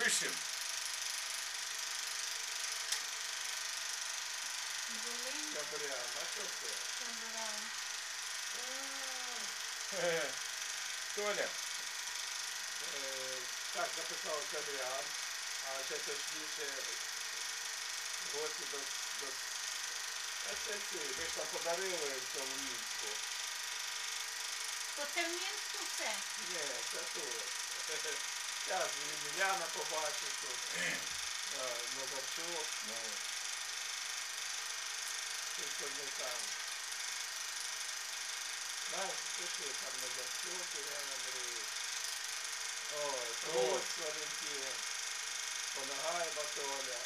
пишемо. Волинь, Кабрян, а що це? Кабран. Толя. Так написав Кабрян, а ще точніше гості до... А це ці, ми ж там подарили в цьому Мінську. То це в Мінську все? Ні, це тут. Зараз Яна побачить тут. Мозарчук. Тільки не там. Знаєш, пиши там Мозарчук, Ірина Андрійович. Ой, Труц Валентин. Понагаєва Толя.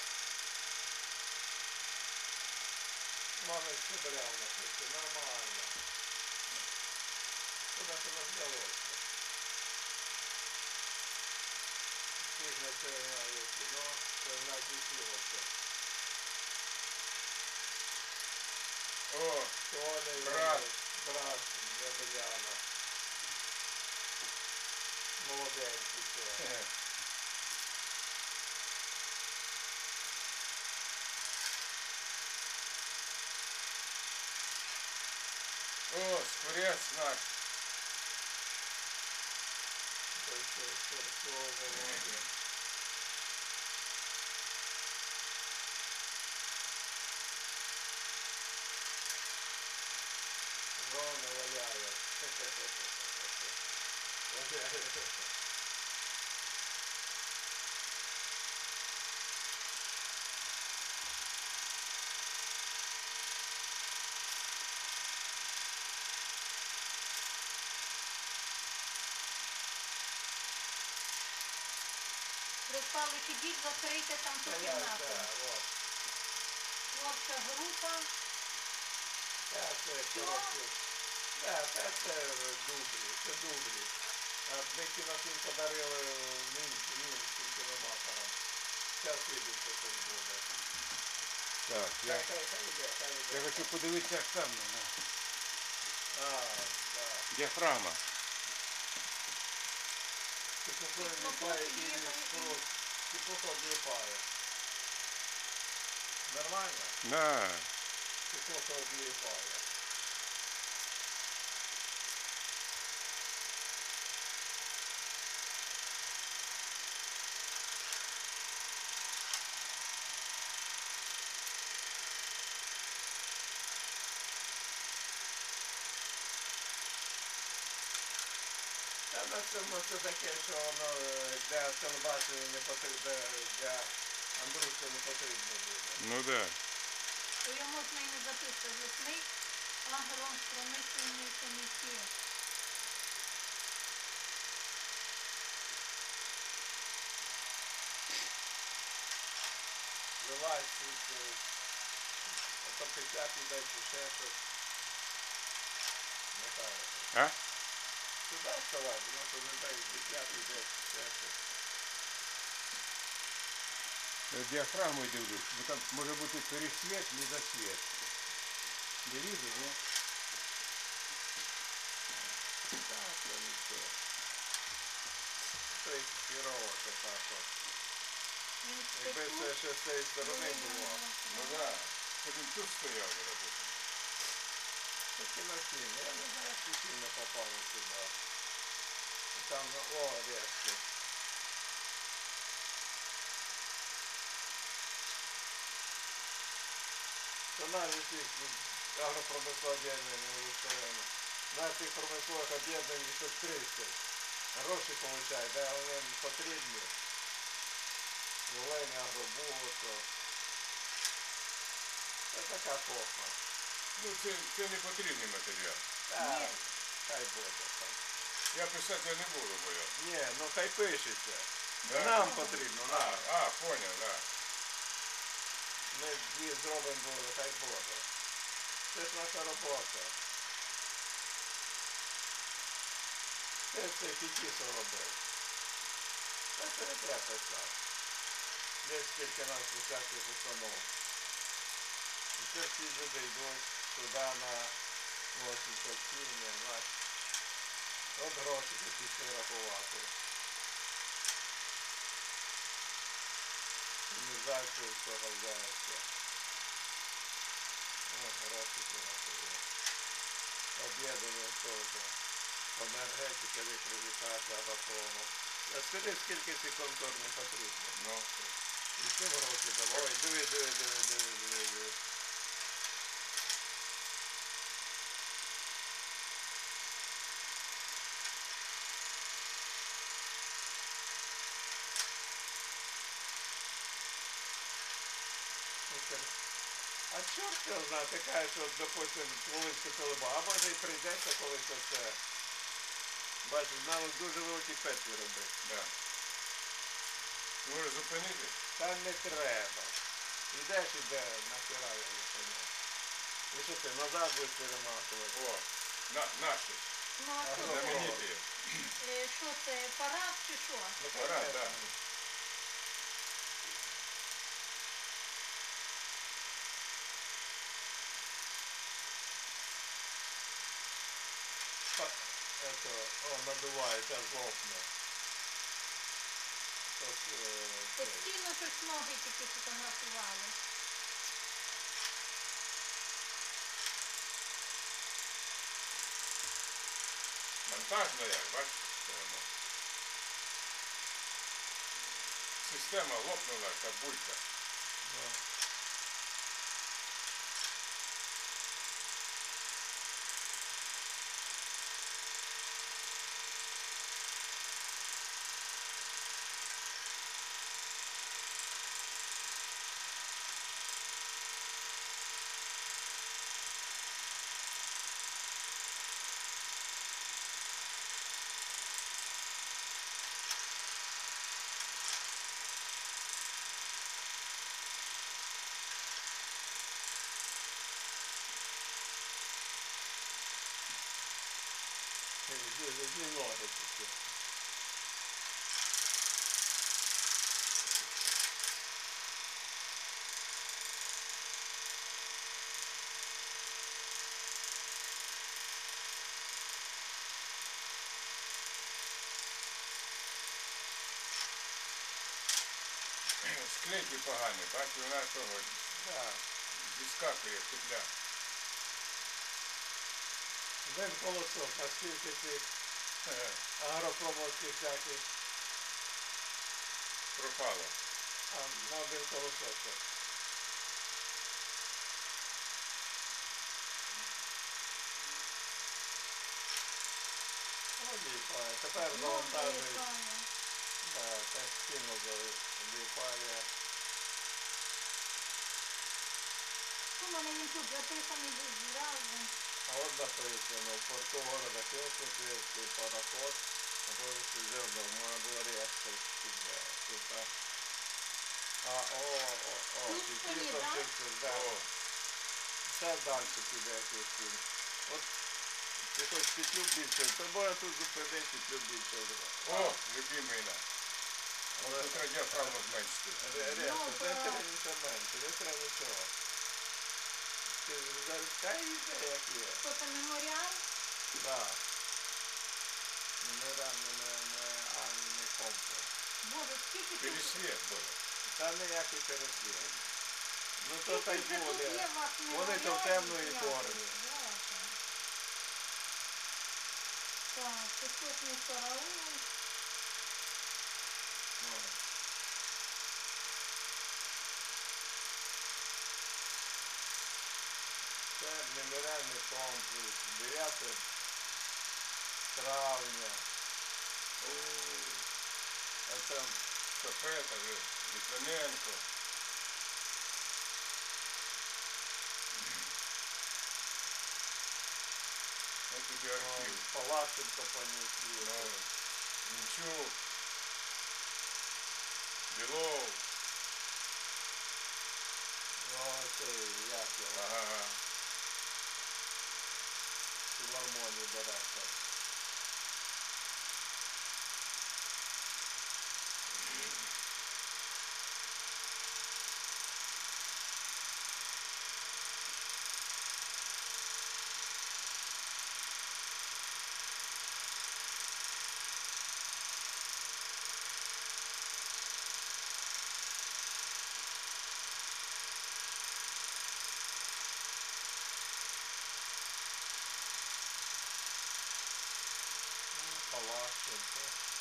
Мама Кабрян написано, нормально. Куда це нас вдалося? Фігня це є кіно, це в нас висілося. О, Толя, брат. брат Дем'яна. Молоденький це. О, скворець наш. Це Володя. Ровно валяє. Припали, підіть, закрийте там ту кімнату. Творча група. Це дублі, це дублі. Ми кінофільм подарили мінським кіноматорам. Зараз видно, що це буде. Так, я хочу подивитися, як там. Діафрагма. Теплоход вліпає і спород. Теплоход вліпає. Нормально? Да. Теплоход вліпає. На цьому це таке, що воно для телебачення не потрібно, для Андрюшки не потрібно буде. Ну да. То його можна і не записати. Лісний агропромисловий комітет. Вилазь тут, то 50 дай чи ще щось. Не так. А? Сюди вставати, ну то не дай 50 дай чи ще щось. Діафрагмою дивлюсь, бо там може бути пересвіт, недосвіт. Не видно, ні? Так, то нічого. Це хірово, це так от. Якби це ще з цієї сторони було. Ну да. Потім тут стояв, допустим. Це кінофільм, я не знаю, як ці фільми попали сюди. Там, о, резко. То навіть цих агропромислових об'єднань, на цих промислових об'єднань ще 30. Гроші получають, де вони потрібні. Волинь, агробугото. Це така похма. Ну це не потрібний матеріал. Так, хай буде так. Я писати не буду, бо я. Ні, ну хай пишеться. Да? Нам потрібно, нам. Понял, да. Ми дві зробимо буде, хай буде. Це ж наша робота. Це Фетісов робив. Це не треба писати. Десь скільки нас усяких установ. І це всі люди йдуть туди на 87, знаєш. От гроші такі ще рахувати. цифровізацію всього взяється. Ну, графіки на тобі. Об'єднання теж. Енергетика, електрифікація, агропрома. А скажи, скільки ці контор не потрібно? Ну, І чим гроші давай? Ой, диви. А чорт його знає, ти кажеш, от, допустим, Волинську телебу, а може і прийдеться колись оце. Бачиш, нам дуже великі петлі робити. да. Може зупинити? Та не треба. Ідеш, нахера я не поняв. І що ти, назад будеш перематувати? О, наші. Ну а що Ага. це? Знамениті. Що це, парад чи що? Ну, Пора, конечно. да. Это, он надувається, злопне. Постійно щось ноги тільки фотографували. Монтажна як, бачите, що воно. Система лопнула, як булька. Дві ноги тільки. Склейки погані, бачите, вона того Да. зіскакує петля. Один колосок, а скільки цих агропромовських всяких, Пропало. а на один колосок. Ліпає. Тепер завантажують. Да, так сильно заліпає. У мене він тут записаний був зразу. А от написано, в порту города Киевский пароход, вывез зерно, можно было резко сюда. Тут вони, да? Да. О, Це далі піде якийсь фільм. От ти хоч петлю більше, то може тут зупинити петлю більше зробити. о, любимий наш. Ось тут радіофрагму зменшити. Резко, Ну, це то- треба нічого менше, не треба нічого. Ти та йде як є. Що це меморіал? Так. Не комплекс. Боже, скільки тут? Пересвіт було. Та ніякий пересвіт. Ну то та й Скільки вже тут буде. є у вас Вони то в меморіалів темної ніяких? формі. Боже. Так, пісочний караул. Ну. Це меморіальний комплекс. 9 травня. Це Шафета, Літвиненко. Ось тобі архів. Палащенко понесли. Ну, Мінчук, Білов. Це як його? Ага. Філармонії директор. Палащенко.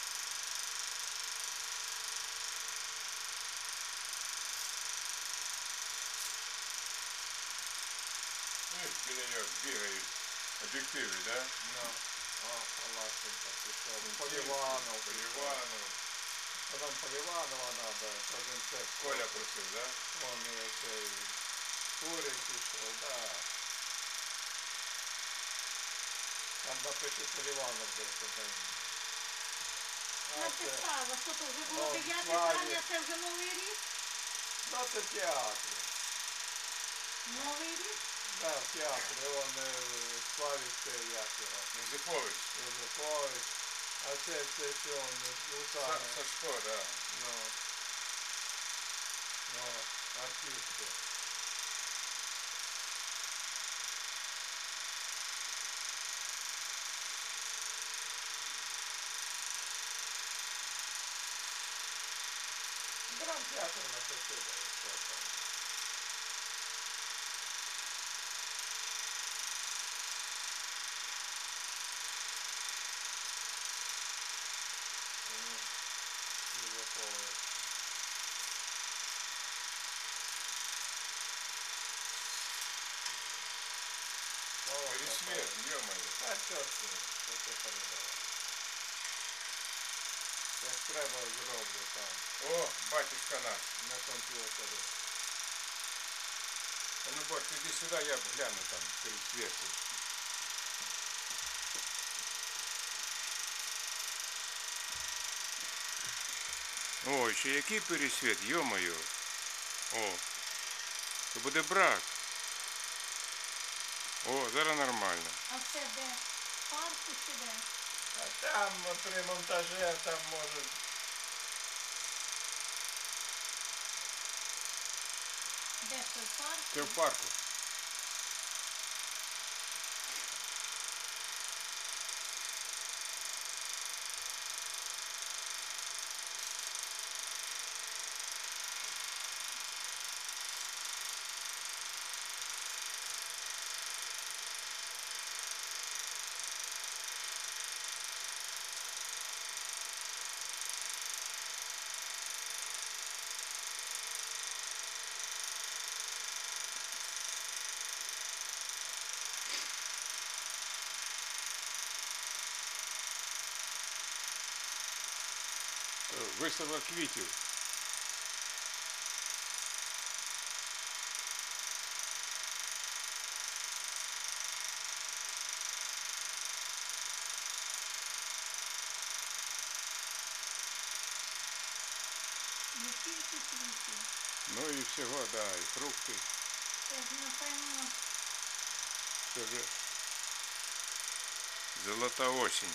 Ну, біля нього бігають об'єктиви, да? Ну, о, Палащенко пішов. Поливанов. Поливанов. Потім Поливанова надо, кожен цех. Коля просив, да? Он і цей Курик пішов, да. Там напише Поливанов десь один. Написала, що то вже було О, 9 Славі. травня, це вже новий рік? Ну, це театр. Новий рік? Да, в театрі. Он Славівський, як його. Юзефович. Юзефович. А це що он з усами. Сашко, да. Ну. Ну, артисти. Драмтеатр на Косида, якщо там. Юзефович. Пересвет, ё-моё. А що ти? Що ти переживаєш? Як треба зроблю там, О, батюшка наш. на комп'ютері. А ну, Борь, иди сюда, я гляну там пересвету. Ой, ще який пересвіт, ё-моё. О, це буде брак. О, зараз нормально. А це де? В парку чи де? А там при монтажі, там може... Де це в парку? Це в парку. Виставка квітів. Не тільки квіти. Ну і всього, да, і фрукти. Це ж, напевно, Це вже золота осінь.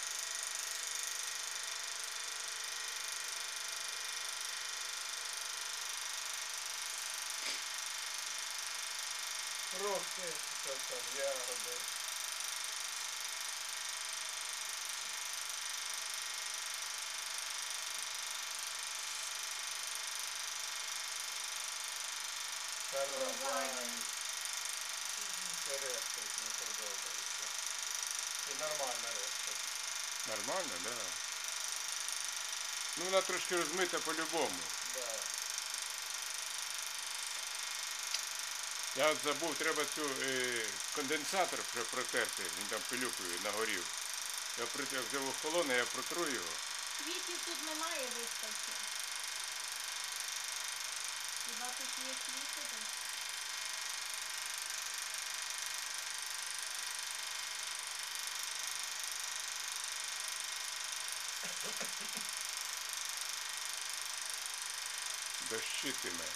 Фрукти, що там, ягоди. Каравай. Решта не подобається. І нормальна решта. Нормально, да. Ну вона трошки розмита по-любому. Да. Я от забув, треба цю конденсатор протерти, він там пилюкою нагорів. Я взяв охолоне, я протру його. квітів тут немає виставки. Хіба тут є квіти десь? Дощитиме.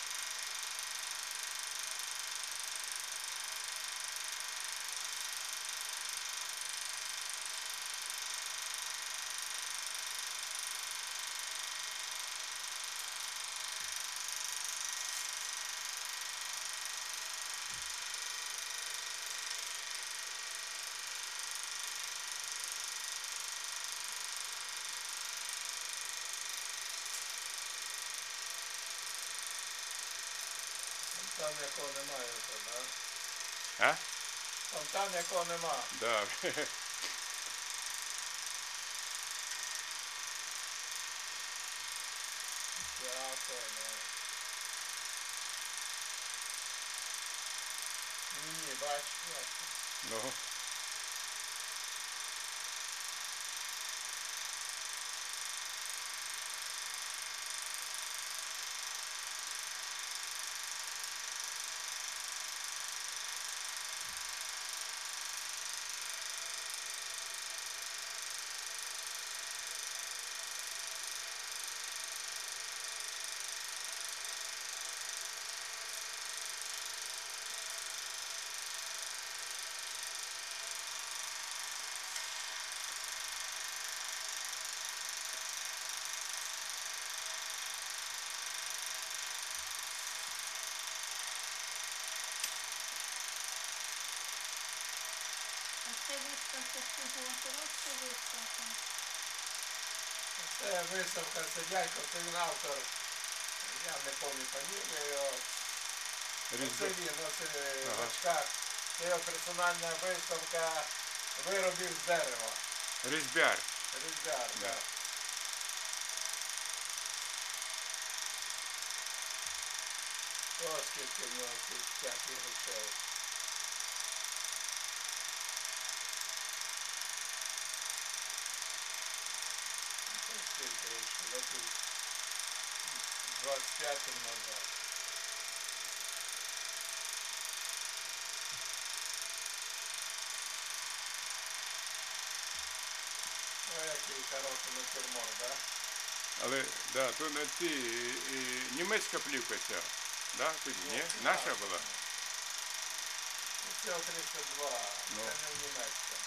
Там якого немає, то, да? А? Там якого нема. Да. Я понял. Ні, бач. Ну. А це виставка чого? Коротка виставка. Це виставка Сидяйко, це він автор. Я не пам'ятаю фамілію його. Це Різьби. він, оце в Ага. очках. Це його персональна виставка виробів з дерева. Різьбяр. Різьбяр, Да. так. О, скільки в нього тут всяких речей. Ось скільки років. 25 назад. Ой, який хороший натюрморт, да? Але да, то на ті німецька плівка ця. Да? Тоді, ні? Наша була? Це 32, Ну. це не в німецькому.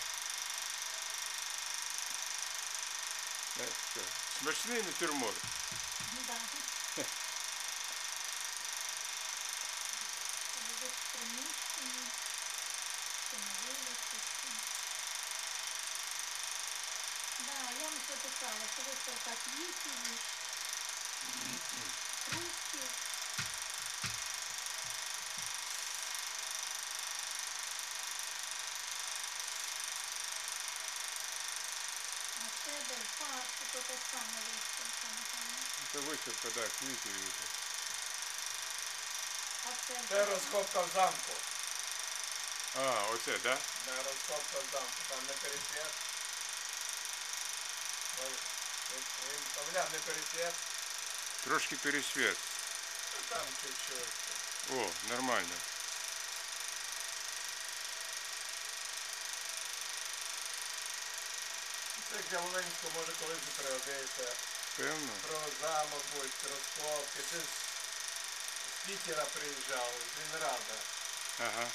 Що? Смачний натюрморт. Ну да. Це буде приміщення. Це на вулиці. Да, я вам це писала, це виставка квітів, фруктів. А це де в парку, то те саме виставка, напевно. Це виставка, да, квітів. і це. А це Це розкопка в замку. А, оце, да? Да, розкопка в замку. Там не пересвіт. Він павля не пересвіт. Трошки пересвіт. Ну там чуть-чуть. О, нормально. Це для Волинського може колись і пригодиться. Певно. Про замок будуть, розкопки. Це з Пітера приїжджав, з Вінрада. Ага.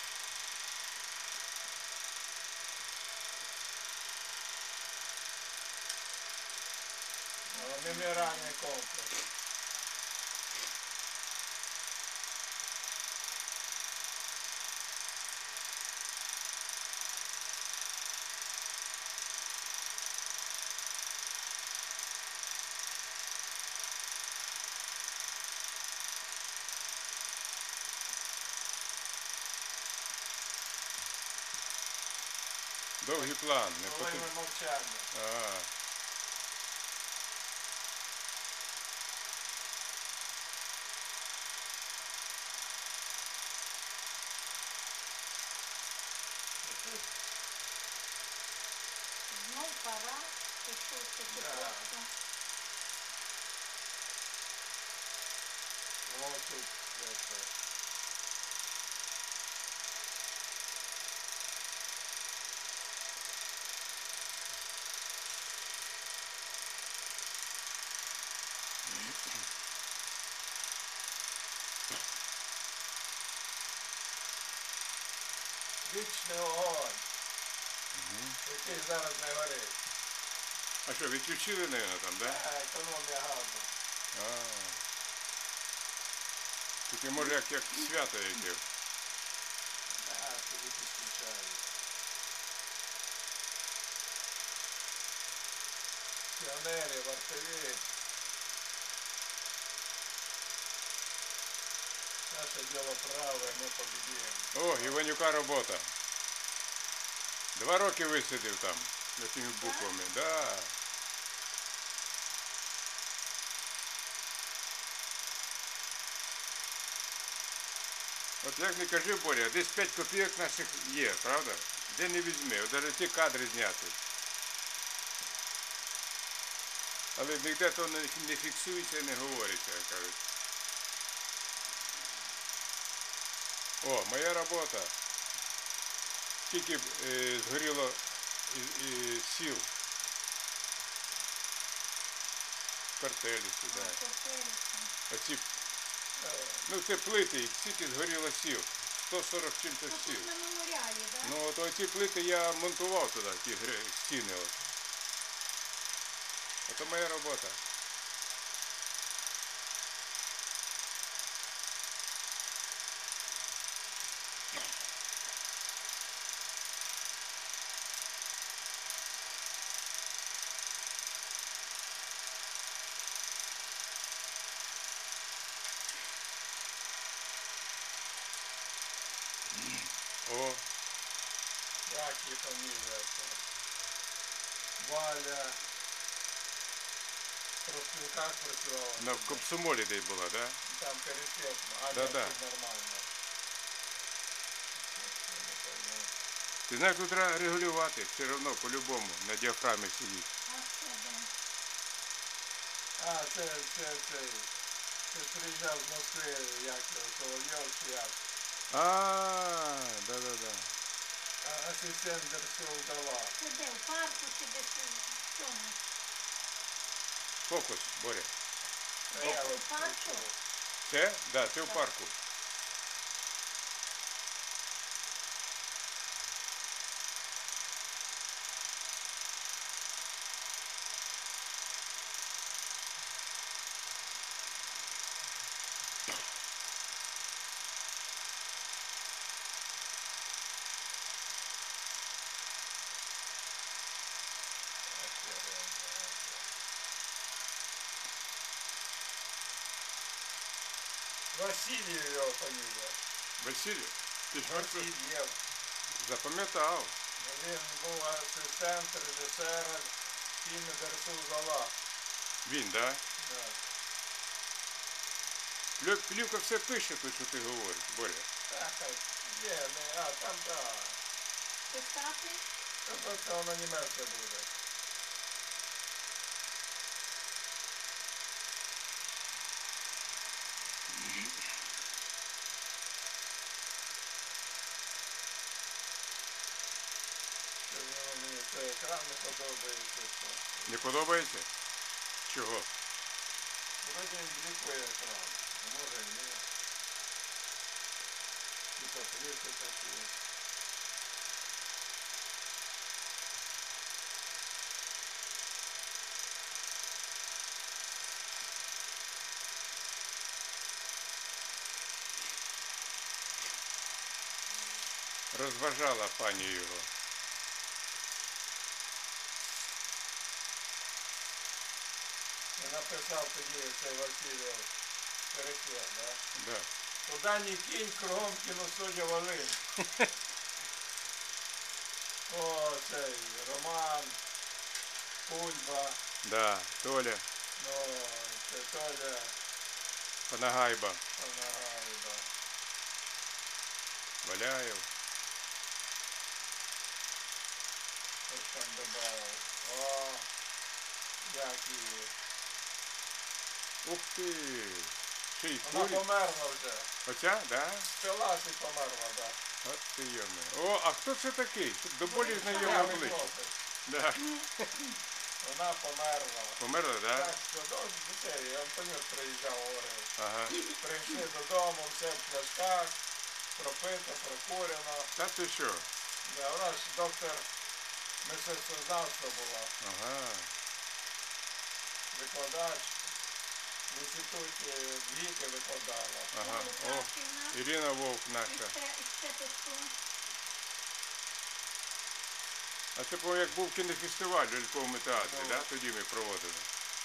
Меморіальний комплекс. Довгий план. Не Коли потрібно. ми мовчання. А, знов пора, пішов це просто. Ну тут це. Вічний огонь, який зараз не горить. а що, відключили, наверное, там, да? Економія газу. А. Таке може як свято яке. Тобі підключають. Піонери, вартові. Наше діло праве, ми побідіємо. О, Іванюка робота. 2 роки висидів там, за тими буквами. Да. От як не кажи, Боря, десь 5 копійок наших є, правда? Де не візьми, от навіть ті кадри зняти. Але ніде то не фіксується і не говориться, як кажуть. О, моя робота. Скільки згоріло сіл. Картелі сюди. Оці, ну це плити, скільки згоріло сіл. 140 чим-то сіл. Тут на меморіалі, так? Ну от оці плити я монтував туди, ті стіни. От. Це моя робота. О, Як її фамілія це? Валя. В Тростянках працювала. на в Комсомолі десь була, так? Да? Там пересвітно, а Да-да. тут нормально. Ти знаєш, тут треба регулювати, все одно по-любому на діафрамі сидіть. А це де? А, це приїжджав з Москви, як його, Соловйов чи як. Да-да-да. Асистент Дерсу-Удала. Це де? В парку чи десь в цьому? Фокус, Боря. Де? У парку? Це? Так, да, це в парку. Васильєв його фамілія. Василь, ти ж Васильєв. запам'ятав. Він був асистент режисера фільму Дерсу-Удала. Він, так? Да. Да? Плівка все пише тут, що ти говориш, Боря. Так, є, не, там, так. Писати? Це просто воно німецьке буде. Мені цей екран не подобається. Не подобається? Чого? Вроді він блікує екран. Може і ні. Типа плівки такі. Розважала пані його. І написав тоді цей Васильєв переклад, да? Да. Куда ни кинь, кругом кіносуддя Волинь. О, цей Роман, Кульба, Да, Толя, ну, це Толя Панагайба, Панагайба. Валяєв. Ось там добавив. О, як її. Ух ти! Ще й Вона кулі. померла вже. Оця, да? Спилась і померла, так. От ти йоми. О, а хто це такий? До болі знайоме Знайомий обличчя. хлопець. Да. Вона померла. Померла, да? Так, додому дітей, Антонюк приїжджав, говорив. Ага. Прийшли додому, все в пляшках, пропито, прокурено. Та ти що? Да, вона ж доктор мистецтвознавства була, Ага. викладач. В інституті віки викладала. Ага. О, Лукашківна. Ірина Вовк І наша. ще пишу. А це, по як був кінофестиваль у Львовому театрі, да? Тоді ми проводили.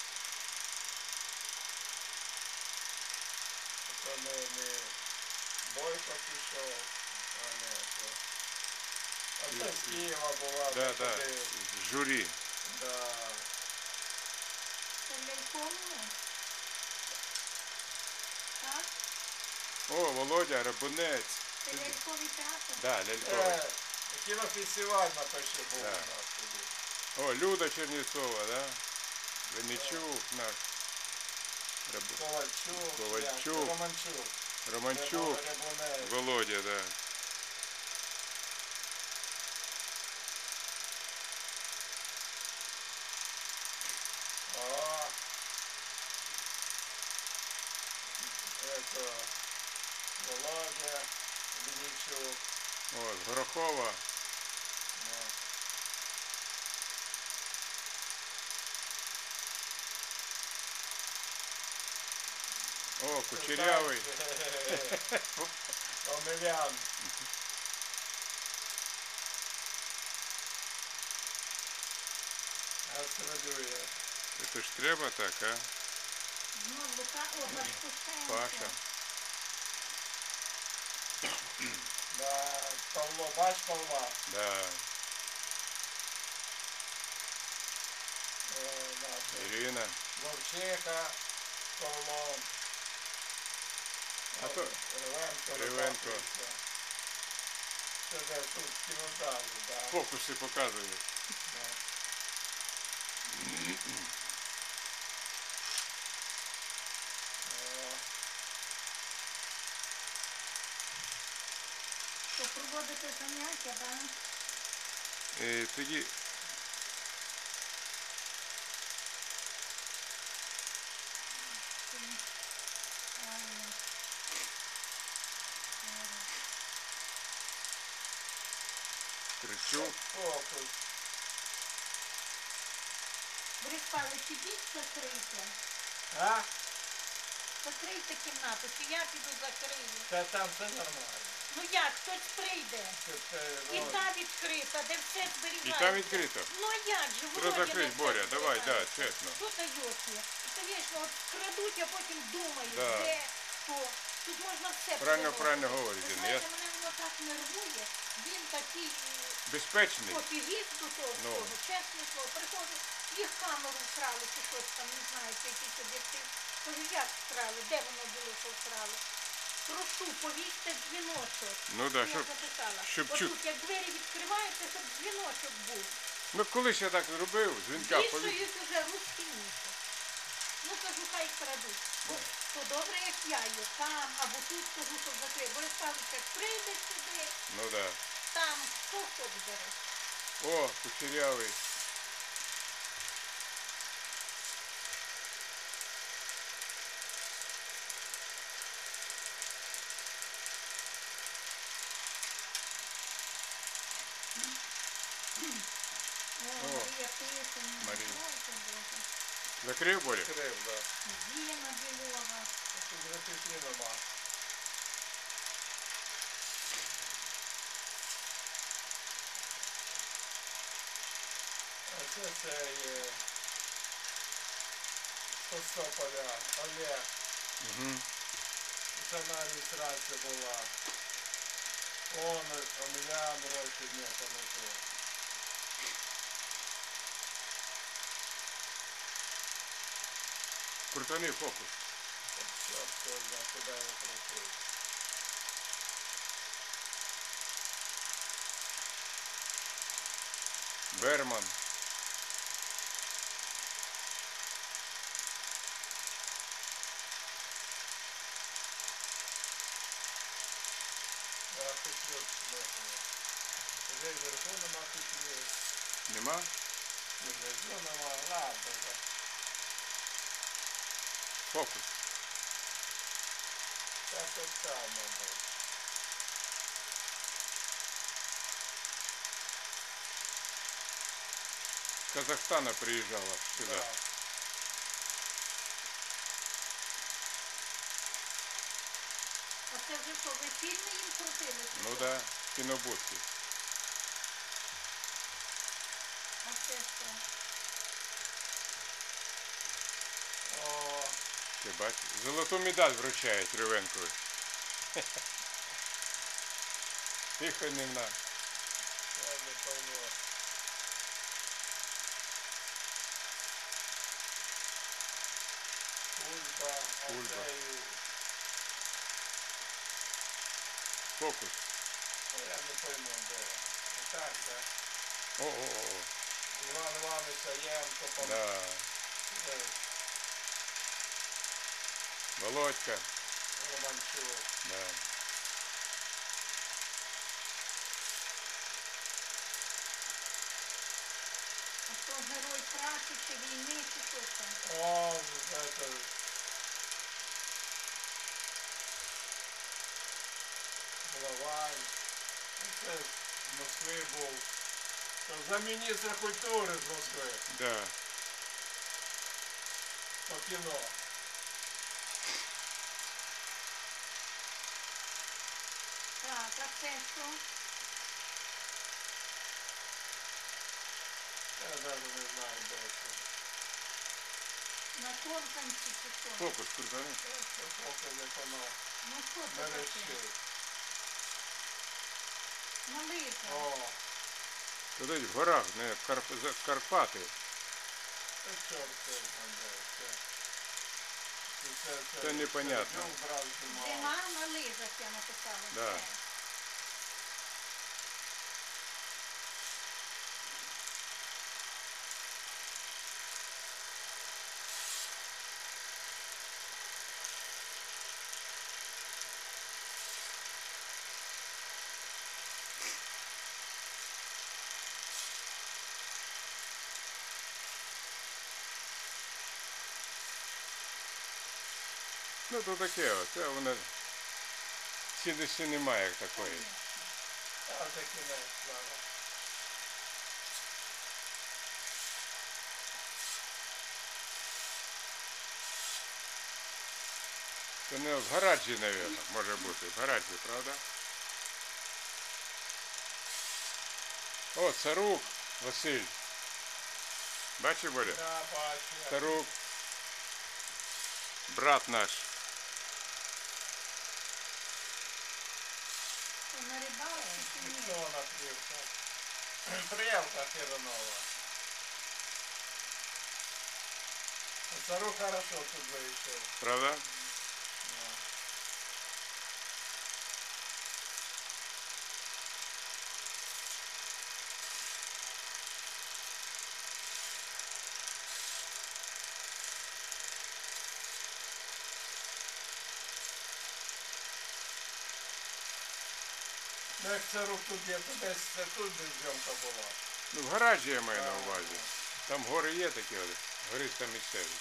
Це не Бойко пішов, а не це. А це з Києва була. Да, да. туди. Журі. Да. Це ляльковне? Так? О, Володя, Рабунець. Це ляльковий театр. Да, ляльковий. Кінофестиваль на то ще був Да. у нас тоді. О, Люда Чернецова, да? Винничук наш. Ковальчук, Ковальчук. Романчук. Романчук, Рябунець. Володя, да. О, это Володя, Винничук. О, з Горохова. Ну. О, Кучерявий. Омелян. Гастролює. Це ж треба так, а? Знов Лука, о, Гарпушенко. Паша. Да, Павло, бач Павла? Да. Наша. Ірина. Вовчиха, Павло. А то Ревенко. Ревенко. Це де тут в кінозалі, да. Фокуси показує. Да. О, То проводити заняття, так? Тоді Кричук. фокус. Борис Павлович, ідіть закрийте. А? Закрийте кімнату, чи я піду закрию. Та там все нормально. Ну як, хтось прийде. Це, І ну, та відкрита, де все І зберігається. там відкрито. Ну а як же, Треба Володя, закрити, де все Боря, давай, да, зберігається? чесно. Що даєте? Звісно, от крадуть, а потім думають, Да. де, що. Тут можна все Правильно, переносити. правильно говорите. Ви Я знаєте, мене воно так нервує. Він такий безпечний. пофігіст до того Ну. всього, чесне слово. Приходить, їх камеру вкрали, чи щось там, не знаю, чи якийсь об'єктив. Кажу, як вкрали, де воно було, що вкрали? Прошу, повісьте дзвіночок. Ну да, Я щоб записала. щоб Отут, як двері відкриваються, щоб дзвіночок був. Ну колись я так зробив, дзвінка повісив. Вішають уже ручки місяць. Ну, кажу, хай крадуть. Бо то добре, як я є, там, або тут, кажу, що закрив. Борис Павлович, як прийде сюди, Ну да. там, хто хоч бере. О, Кучерявий. О, Марія Писані. Марія. Ой, Боже. Закрив, Боря? крив, да. Діна Білова. Тут графіки нема. А це є Костополя, Олег. Угу. Це на реєстрація була. Он, Омелян, років не пам'ятаю. Крутаний фокус. Сейчас, куди я прийшов. Берман. Я хотів смертно. Вже вверху нема хотів. Нема? Не внизу нема. Ладно, вже. Фокус. Так от там, мабуть. З Казахстана приїжджала сюди. Да. А це вже що, ви фільми їм крутили? чи Ну що? да, кінобудки. А це що? О, Ти бачиш? Золоту медаль вручають Ревенкові. Тихонівна. я не пойму. Ульба, а Ульба. це і Фокус. Я не пойму, де. Так, да. О. Іван Іванович Саєнко, Да. Володька. Романчук. Да. А то герой праці чи війни, чи що там? О, это... Головань. Це з Москви був. Це за міністра культури з Москви. Да. По кіно. Так, а це що? Я навіть не знаю, де це. На торканці чи що? Фокус крутаний. Це поки як воно Ну що це таке? мерещить. На лижах. О, Туди в горах, не Карпати. це чорт це знає. Це непонятно. Це брав знімав. Зима на лижах я написала. Да. Це. Ну то таке, це воно цінності немає як такої. А це кінець, слава. Це не в гаражі, мабуть, може бути. В гаражі, правда? О, Царук Василь. Бачиш, Боря? Да, бачу. Царук. Брат наш. Що, на рибалці чи ні? Ніхто напрився. Приявка Хиронова. Цару хорошо тут вийшов. Правда? Ну як Царук тут є, то десь це тут де зйомка була. Ну, в гаражі я маю на увазі. Там гори є такі, гориста місцевість.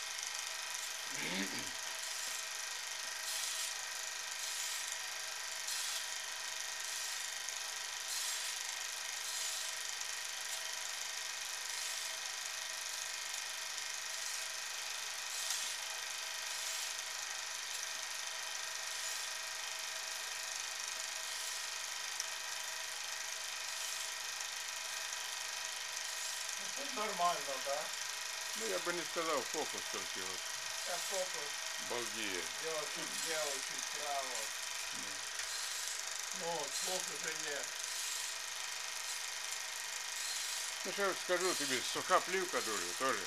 Тут нормально, так? Ну, я би не сказав фокус тільки от. Я фокус. Балдіє. Його чуть вліво, чуть вправо. Ну, слух уже є. Ну, що я скажу тобі, суха плівка дуже, теж.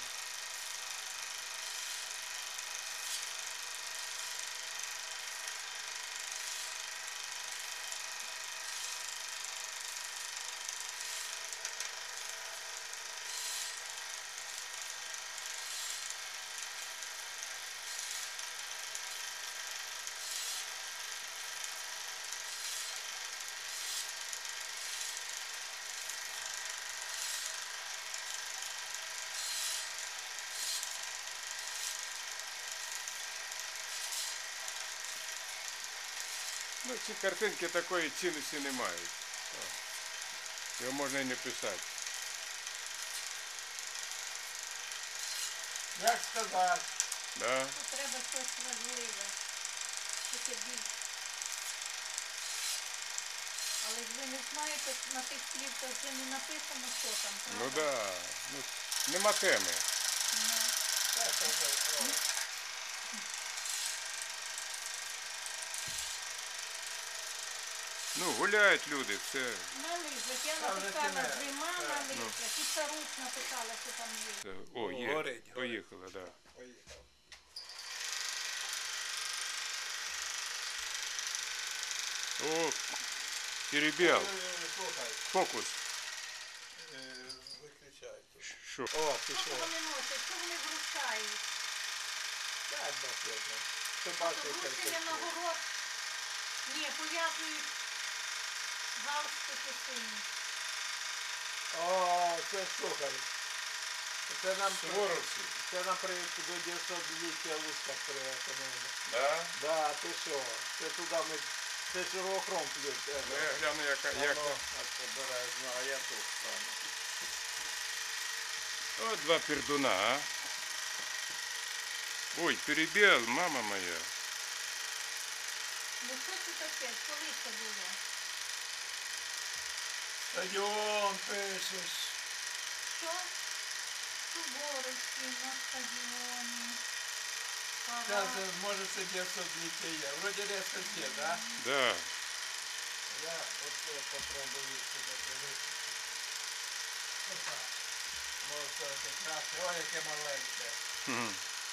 Ну, ці картинки такої цінності не мають. Його можна і не писати. Як сказати? Да? То треба щось важливе. Таке більш. Але ж ви не знаєте, на тих плівках вже не написано, що там, правда? Ну да. Ну, нема теми. Ну. Це вже, Ну, гуляють люди, все. На лижах. Я Там вже написала кінець. зима Так. на лижах. І Царук написала, що там є. Це- О, є. Горить. Поїхали, так. Да. Поїхав. О, Перебіл. Слухай, Фокус. виключай тут. Що? О, Що пішло. вони носять, що вони вручають? Сядь на п'ятно. Ти Тобто бачиш, як вручення це. нагород. Ні, пов'язують галстуки сині. О, це слухай. Це нам Суворовці. Це нам при до 900-ліття Луцька приїхали. Да? Да, ти що? Це туди ми. Це Червохром плюс. Ну я гляну, яка. Обережно, а я тут стану. О, два пердуна, а. Ой, перебіл, мама моя. Ну що це таке? Коли це було? Стадіон пишеш. Що? Суворовський на стадіоні. Зараз, Парад. може, це 900-ліття є. Вроді резко є, да? Да. Я оце попробую сюди привисити. Отак. Може, це краще. Ой, яке маленьке. Хм.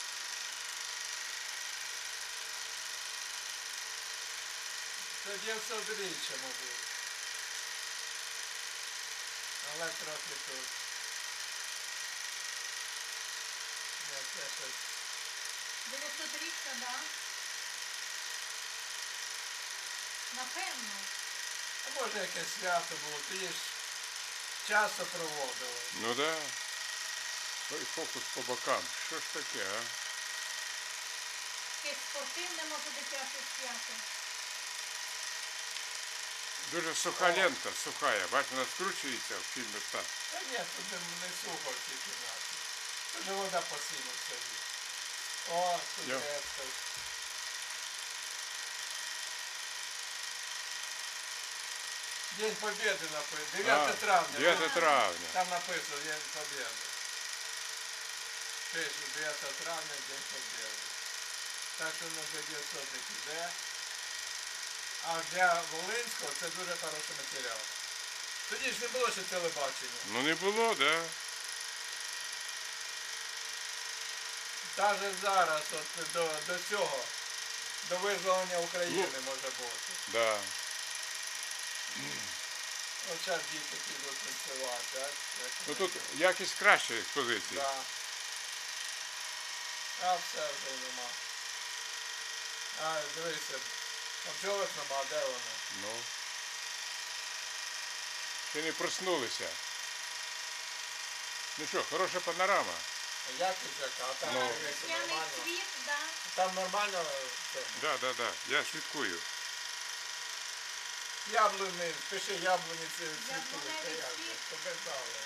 Це 900-річчя, мабуть. Але трохи тут. Ні, це щось. 900-річчя, да? Напевно. А може якесь свято було, ти ж часто проводили. Ну да. Ой, фокус по бокам. Що ж таке, а? Якесь спортивне, може, дитяче свято. Дуже суха лента, сухая. Бач, вона скручується в фільмі так. Та ні, тут не сухо в цій кімнаті. Тут же вода постійно стоїть. О, тут Йо. резко. День Побєди написано. 9 травня. 9 травня. Там написано День Побєди. Пише 9 травня, День Побєди. Так що на до 900 іде. А для Волинського це дуже хороший матеріал. Тоді ж не було ще телебачення. Ну не було, да? Навіть зараз, от, до цього, до визволення України може бути. Да. От зараз діти підуть танцювати, так? Ну тут якість краще експозиції. Да. А все вже нема. А, дивися, бджолок нема, де вони? Ну. Ще не проснулися. Ну що, хороша панорама. Якість яка, а там Ну. дивися, Весняний нормально. цвіт, да. Там нормально це. Да. Я слідкую. Яблуни, пиши яблуні цвітуть. Яблуневий Це як? цвіт. Показали.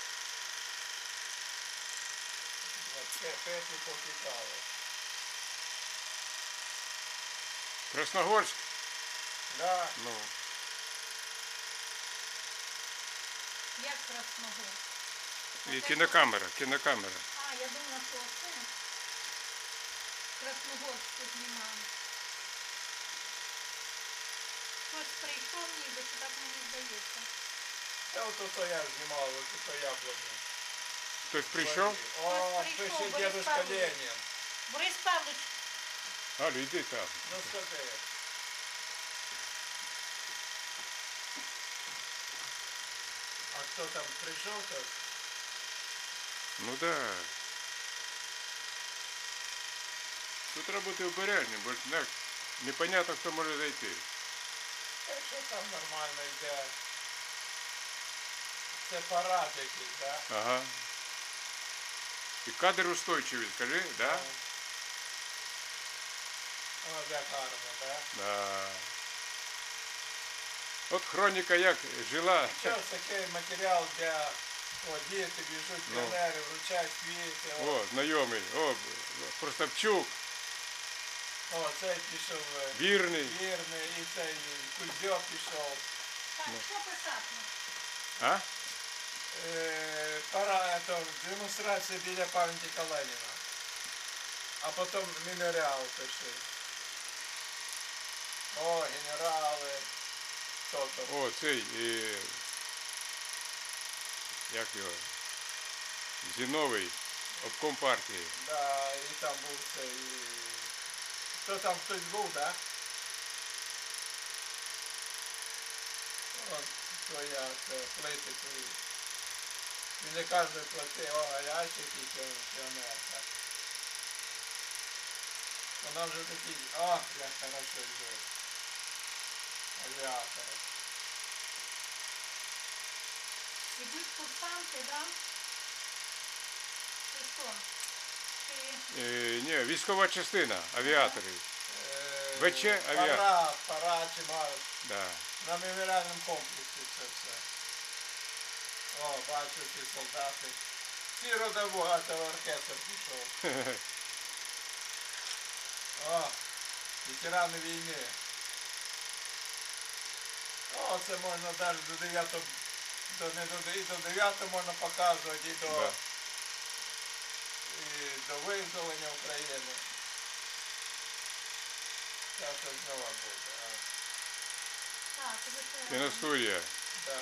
Песи покидали. Красногорськ? Да. Ну. Як Красногор. І кінокамера. А, я думала, що це Красногорську знімали. Хтось прийшов ніби, чи так мені здається. Це от то я знімав, от то яблуні. Хтось прийшов? О, Хтось прийшов, пише Борис дедушка Павлович. Ленін. Борис Павлович, Галю, йди там. Ну скажи. А хто там прийшов, то Ну да. Тут треба бути обережним, бо так, непонятно, хто може зайти. що там нормально йде. Це парад якийсь, так? Ага. І кадр устойчивий, скажи, да? О, як гарно, так? Да. От хроніка як жила. Що такий матеріал для діти біжуть, Ну. піонери, вручають квіти. О, знайомий. О, Проставчук, О, цей пішов вірний. вірний, і цей Кульзьов пішов. так, що писати? А? Демонстрація біля пам'ятника Леніна. А потім меморіал пішли. О, генерали. Хто там? О, цей. Як його? Зіновий, обком партії. Да, і там був цей. Хто там хтось був, да? От твоя, це плити твої. Біля кожної плити, о, а я ще який піонерка. Вона вже такі, о, як хорошо йде. Авіатори. Ідуть курсанти, да? Чи що? Чи... Ні, військова частина, авіатори. ВЧ авіатор. Парад чи марш. Да. На меморіальному комплексі це все. О, бачу ці солдати. Всі родового оркестр пішов. О, ветерани війни. О, це можна навіть до 9, і до 9 можна показувати, і Да. до визволення України. Зараз знову буде. Так, ветерани. Кіностудія. Да,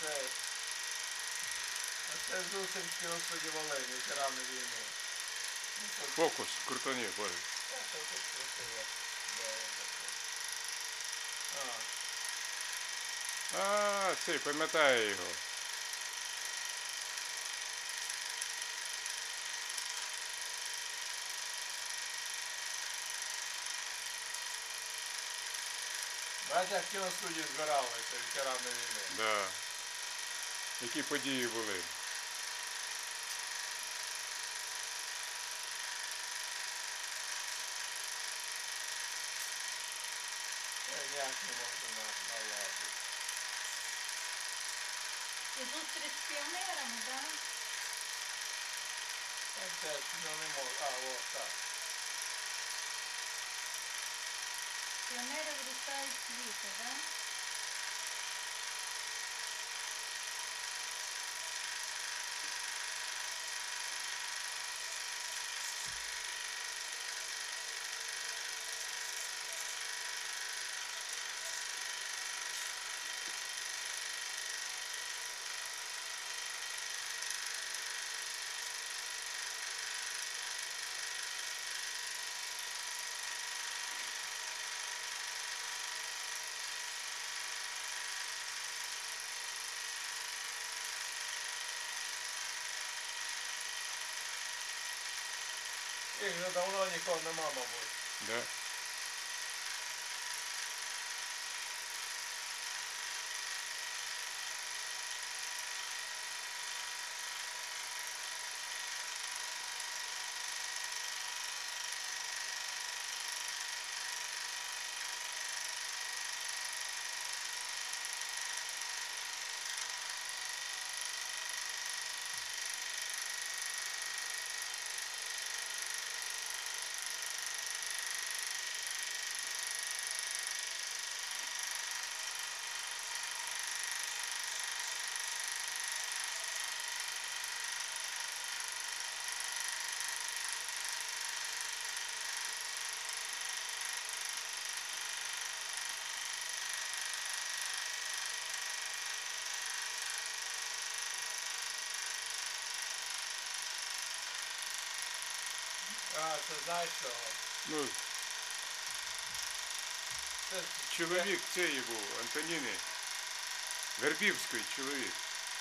це зустріч в Кіностудії Волині, ветерани війни. Ну, тут Фокус, крутоні, боже. це тут красиво. Да, таке. А, цей, пам'ятаю його. Бачите, як в кіностудії збиралися ветерани війни. Да. Які події були? Це ніяк не можна наладити. І зустріч з піонерами, да? Так теж не можна. А, от так. Піонери вручають квіти, да? Їх вже давно нікого нема, мабуть. Да. А, це знаєш чого? Ну, Це чоловік цієї був, Антоніни. Вербівської чоловік.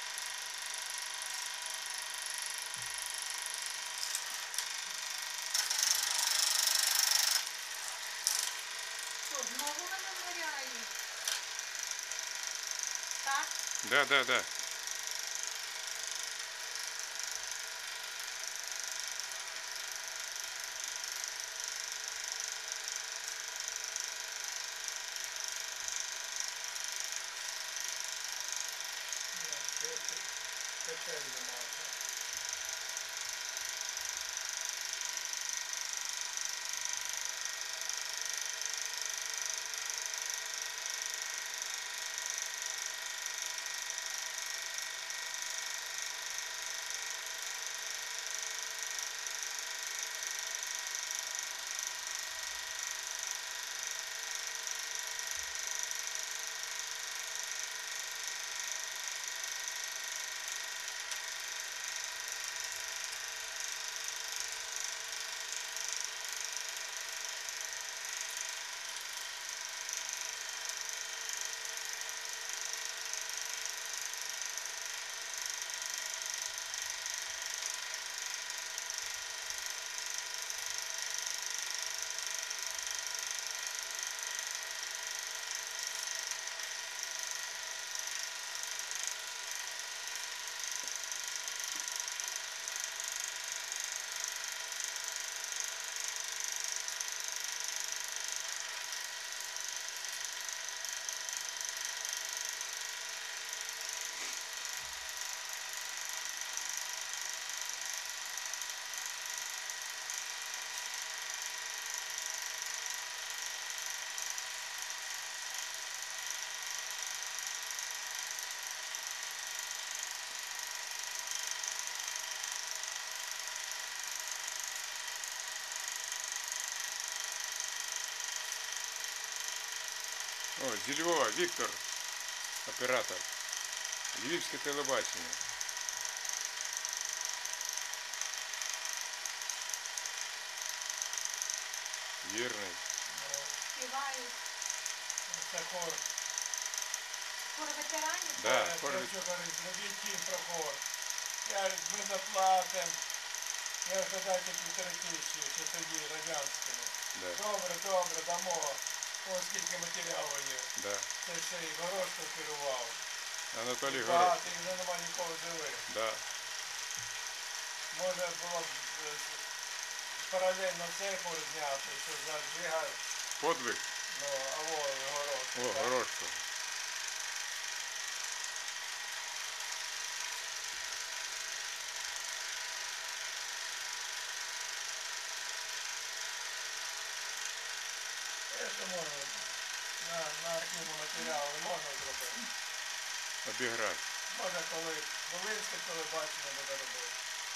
Що, знову на меморіалі? Так? Да, да, да. Печень не можна. О, зі Львова, Віктор, оператор. Львівське телебачення. Вірний. Співають. Це хор. Хор ветеранів. Да, Це хор від- що кажуть, зробіть тім про хор. Ми заплатимо. Я вже дайте 1500, що тоді радянському. Да, Добре, добре, дамо. Ось скільки матеріалу є. да. Це ще і Горошко керував. Анатолій Горошко. Багато, і вже немає нікого живих. Да. Може було б паралельно цей хор зняти, що за Джига, Подвиг. ну, або Горошко. О, так? Горошко. Це можна. На архівну матеріали можна зробити. Обіграти. Може, коли Волинське телебачення буде робити.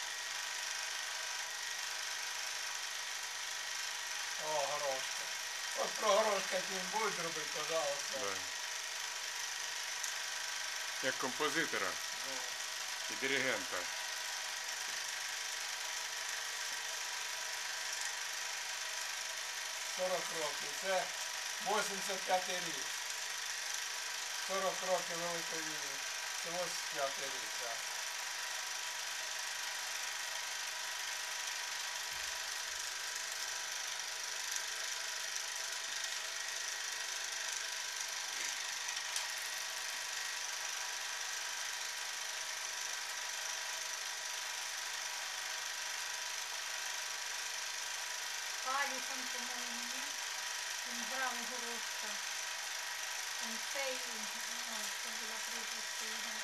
О, Горошко. От про Горошка фільм будуть робити, пожалуйста. Да. Як композитора Ну, і диригента. – 40 років. Це 85-й рік. 40 років Великої війни. Це 85-й рік, так. Алісон, по-моєму, ні? Він брав у Горошка. Він цей, ну, це була прізвище його.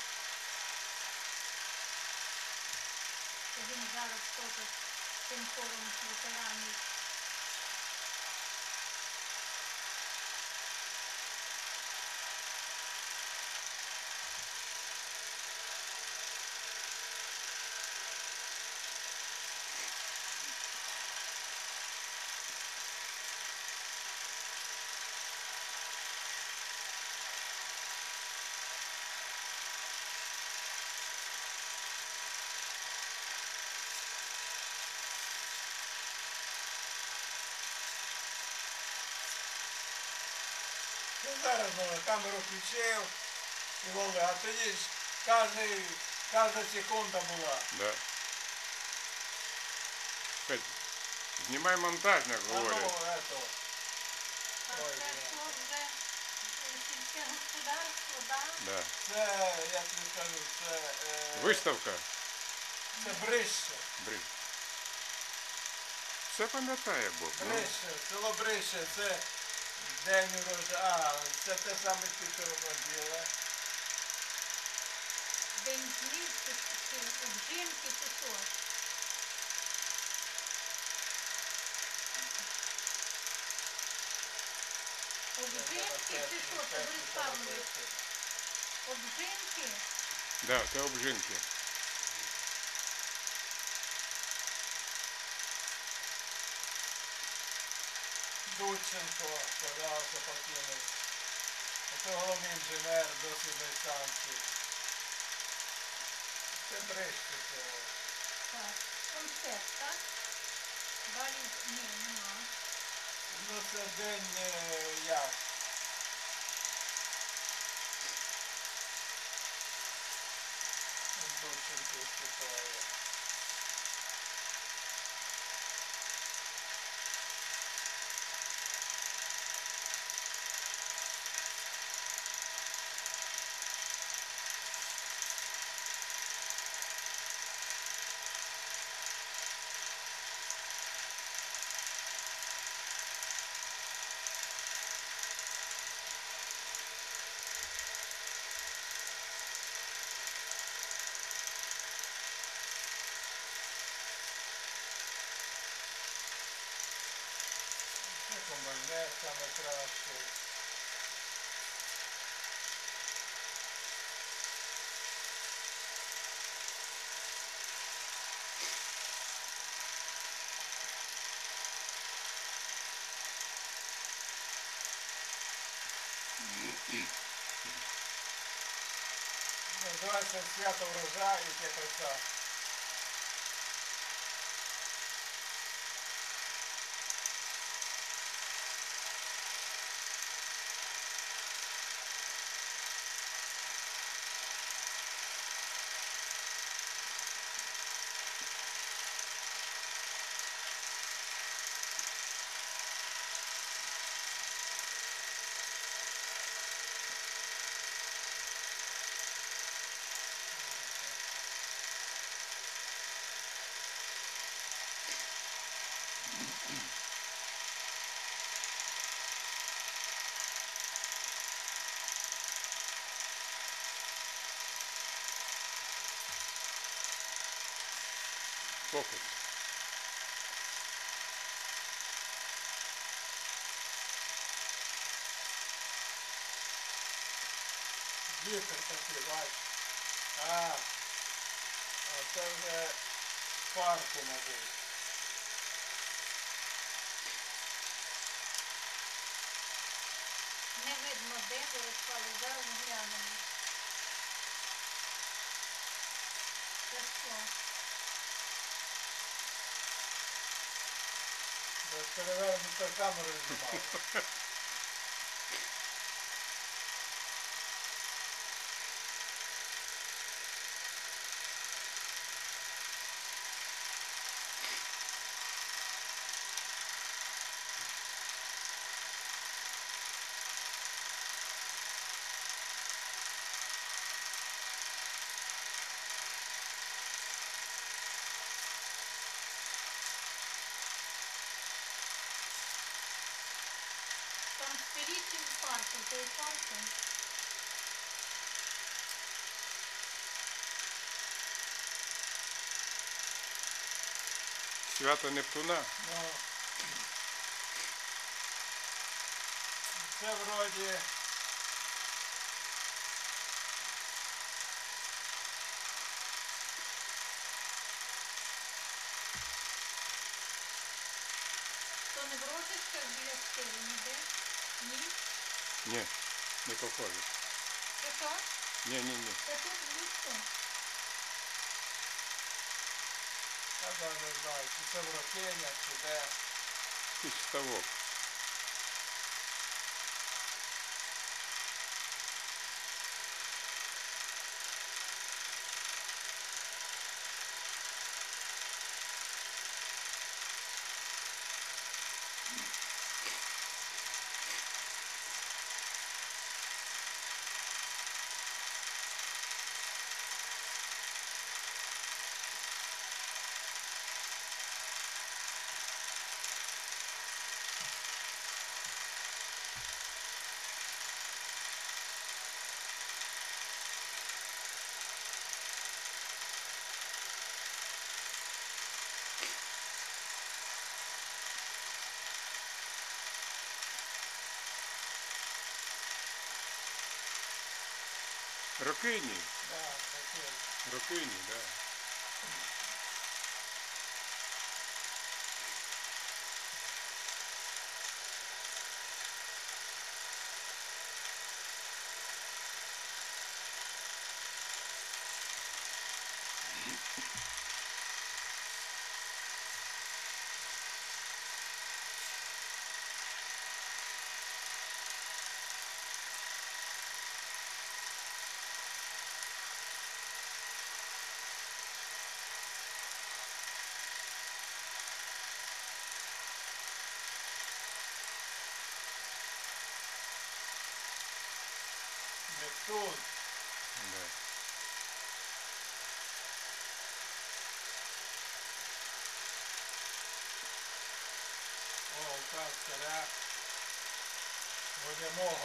Він зараз теж з тим хором ветеранів. Ну, зараз камеру включив і лови, а тоді ж кожна секунда була. Да. Кать, знімай монтажник, А говорять. ну, ето. А Ой, це ні. що вже сільське господарство, так? Да. Це, я тобі скажу, Виставка. це Брище. Бриг. Все пам'ятає Бог. Ну, Брище, село Брище, це день урожаю. це те саме пішовно діло. День днів, чи обжинки, чи що? Обжинки, чи що? Це Борис Павлович. Обжинки? да, це обжинки. Дудченко, пожалуйста, покинув. Це головний інженер дослідної станції. Це Брище село. Так. Концерт, так? Далі, ні, нема. Ну це день як? Дудченко виступає. Це комбайнер саме кращий. Називається свято врожаю, яке краса. Фокус. Вітер такий, бач. А це вже в парку, мабуть. Не видно, де ви розпали. Зараз глянемо. Це що? Без перевернута камерою знімали. Там стоїть в парку, той парку. Свято Нептуна. Ну, це вроді То не в розочках біля стилю, ніде? Ні? Ні, не похоже. Це що? Ні. Це тут близько. я навіть не знаю, чи це в Рокинях, чи де. Якийсь ставок. Рокині. Да, Рокині. Рокині, да. Нептун. Да. О, указ царя водяного.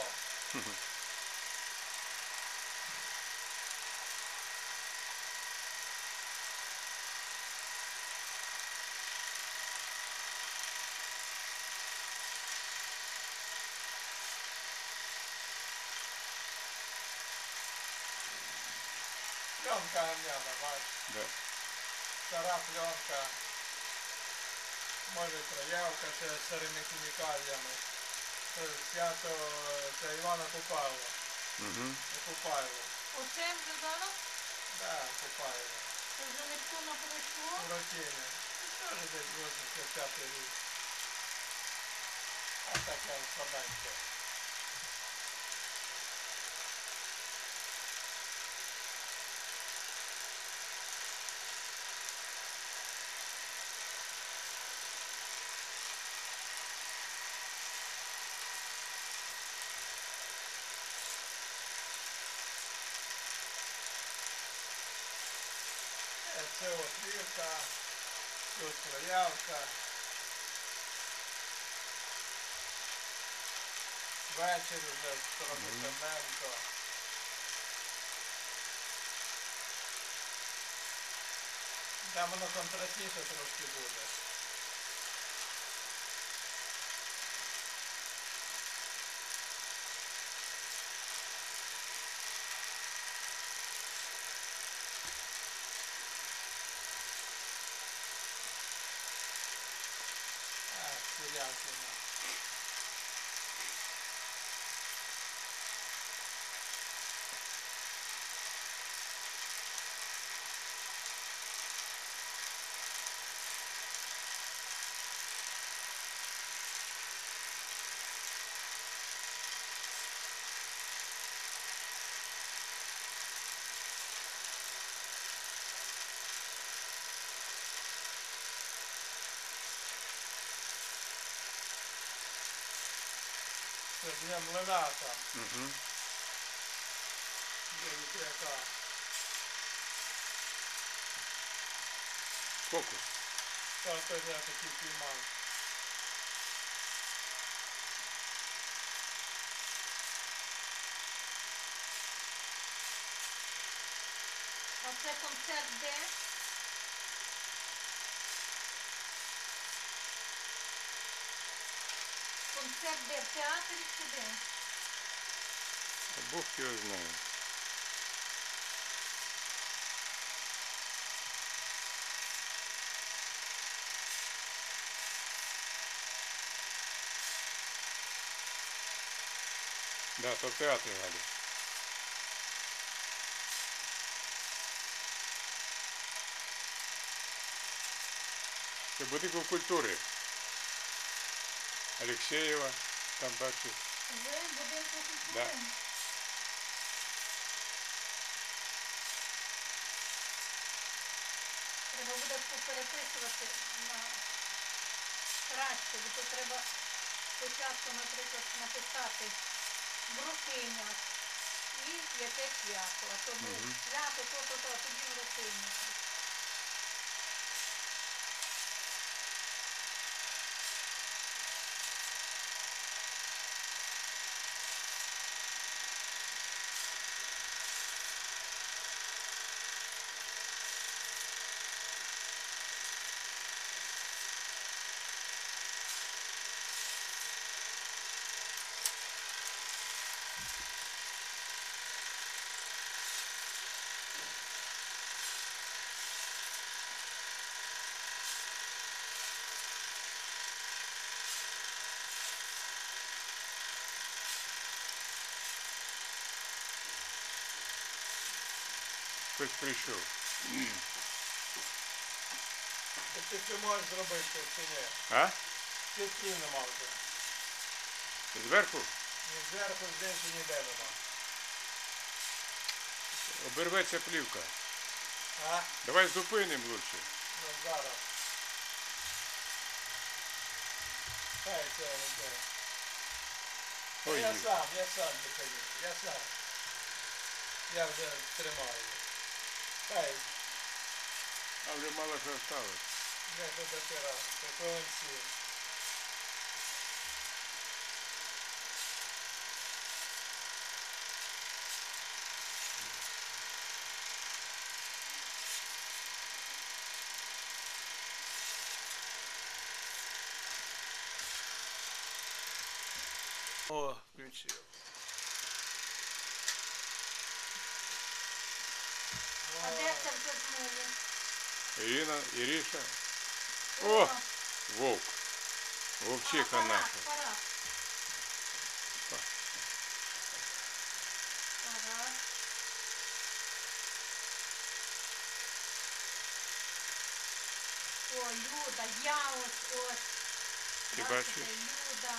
Пленка амняна, бач. Да. Стара пленка. Може троявка ще з старими хімікаліями. свято це Івана Купайла. Угу. Купайла. Оце вже зараз, Да, Купайла. це вже Нептуна пройшло. Буратино. Ну, теж десь 85 рік. А таке слабеньке. Це от вірка, тут проявка. Вечір вже трохи темненько. Там воно контрастніше трошки буде. Курятина. Це дня млина там. Угу. Дивіться яка. Фокус. Там теж я такий піймав. А це концерт де? Концерт де? В театрі чи де? А Бог його знає. Да, то в театрі Галя. Це будинку культури. Алексеєва, там бачу. Вже будинку культури? Да. Треба буде переписувати на краще, бо то треба спочатку, наприклад, написати в рухинях і яке свято. А то буде свято, то, а тоді в рухинях. Хтось прийшов. Ти це можеш зробити чи ні? А? Кістів нема вже. Зверху? Ні зверху, знизу, ніде нема. Обірветься плівка. А? Давай зупинимо лучше. Ну зараз. Хай це не йде. Ой, Я сам докажу, я сам. Я вже тримаю. Хай, а вже мало що осталось. я до дохера, хвилин 7. О, включив. А де це вже знову? Ірина, Іріша. О! Вовк. Вовчиха Апарат, наша. апарат. О, Люда, я ось. Ти Бачите, бачиш? Люда.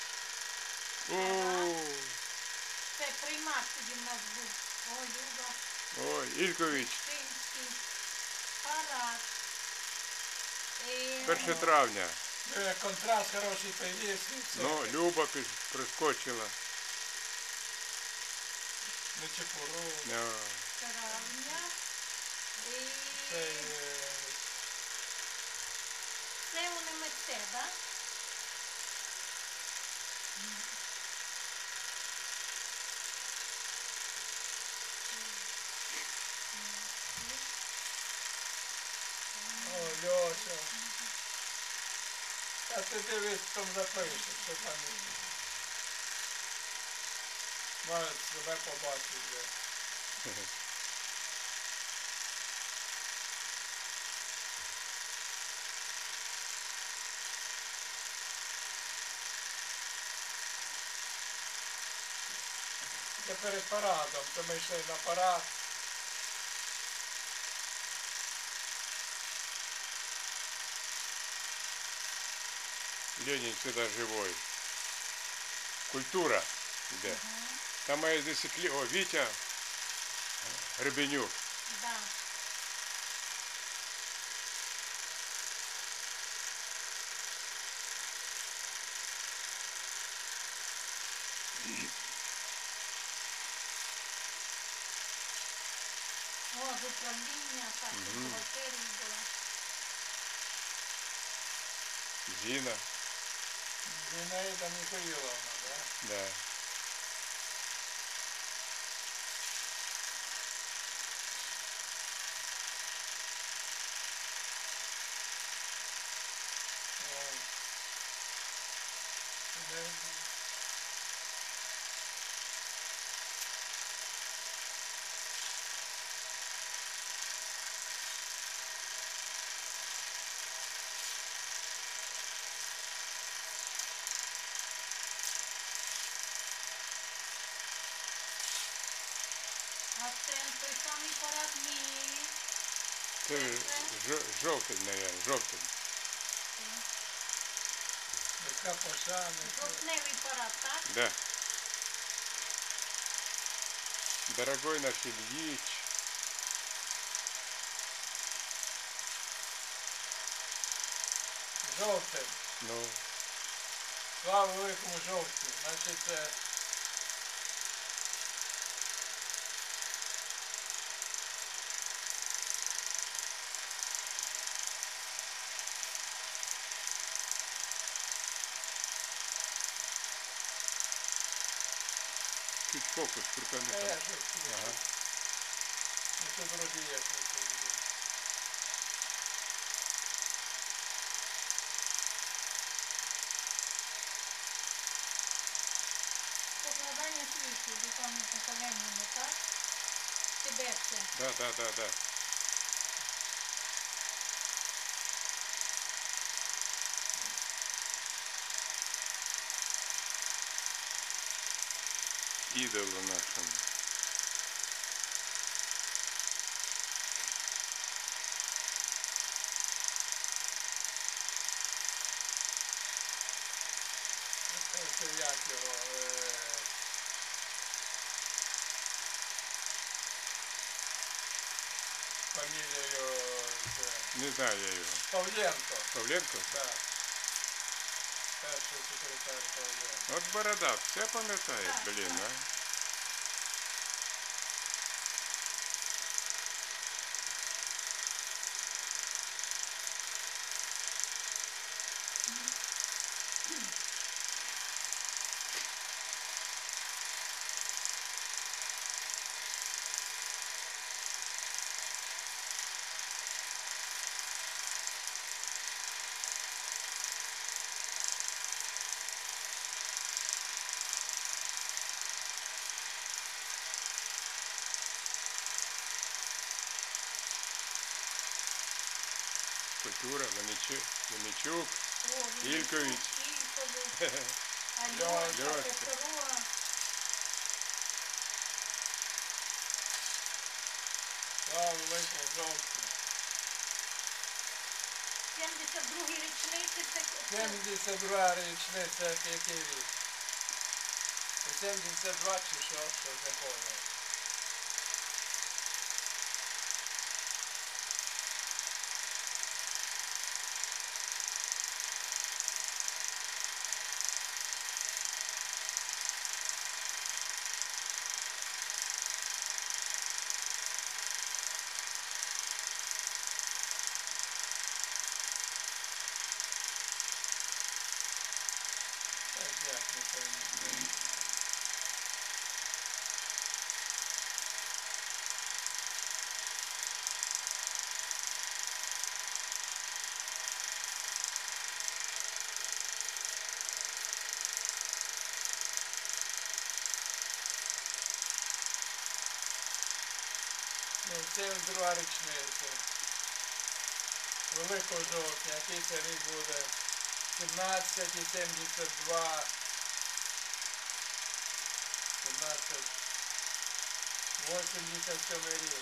О, Це приймак тоді в нас був. О, Люда. ой, Ількович, Вишинський. Парад. І, 1 травня. Контраст хороший привіз і все. Ну, Люба прискочила. Не чепуру. Ну, травня. І Це це вони митце, так? О, Льоша. А ти дивись, там запишеш, що там є. Навіть себе побачить вже. Це перед парадом, то ми йшли на парад. Ленін всегда живой. Культура йде. Там має десятлі... О, Вітя Гребенюк. Да. О, з управління, так, з бухгалтерії була. Зіна. Зінаїда Михайловна, так? Да. А це той самий парад? Ні. Це жовтий, мабуть, жовтий. Яка пошана. Жовтневий парад, так? Да. Дорогой наш Ильич. Жовтим. Ну, Слава великому жовтю. Значить це чуть фокус крутаний я там. щось включу. Ага. Ну, тут вроді є щось. Покладання свічі до пам'ятника Леніну, так? Тебе це. Да. Ідолу нашому. Це як його. Фамілію Не знаю я його. Павленко. Павленко? Так. Перший секретар Павленко. От борода, все пам'ятає, Так, блін, так. а? Культура, Винничук. О, Ількович. Ількович. Льоша. Альоша, Петрова. Слава великому жовтю. 72-й річниці це 72 річниця, який рік? 72 чи що не пам'ятаю. Так, як не пам'ятаю. Ну, 72 річниця. Великого жовтня, який це рік буде? 17 і 72. 17. 87 рік.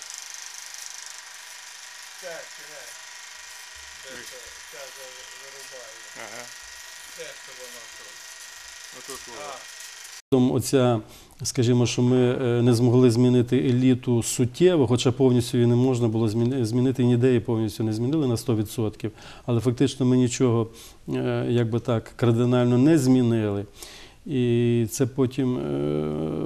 Так, так. Це вирубає. Ага. Це що воно тут. Отут А, воно. Оця, скажімо, що ми не змогли змінити еліту суттєво, хоча повністю її не можна було змінити, ніде її повністю не змінили на 100%, але фактично ми нічого, як би так, кардинально не змінили. І це потім